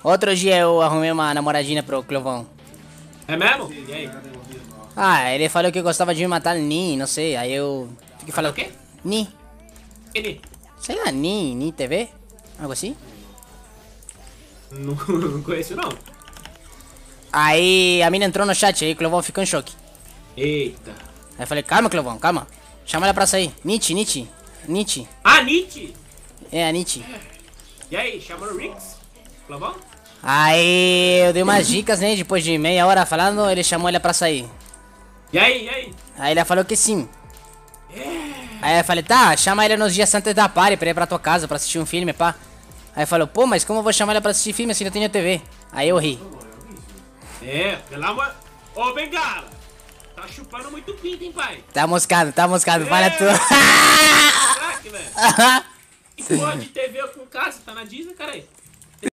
Outro dia eu arrumei uma namoradinha pro Clovão. É mesmo? E aí? Ah, ele falou que gostava de me matar Ni, não sei. Aí eu fiquei falando... O quê? Ni. Ele? Sei lá, Ni TV? Algo assim? Não conheço não. Aí a mina entrou no chat, aí o Clovão ficou em choque. Eita. Aí eu falei, calma, Clovão, calma. Chama ela pra sair. Nietzsche. Ah, Nietzsche! É, a Nietzsche. E aí, chamou o Rix? Clovão? Aí eu dei umas dicas, né? Depois de meia hora falando, ele chamou ela pra sair. E aí? Aí ela falou que sim. Aí eu falei, tá, chama ele nos dias antes da party pra ir pra tua casa pra assistir um filme, pá. Aí falou, pô, mas como eu vou chamar ela pra assistir filme se não tenho TV? Aí eu ri. É, pelo amor... Ô, Bengala! Tá chupando muito pinto, hein, pai? Tá moscado, fala tu. Craque, velho. E porra de TV com casa, tá na Disney, cara aí?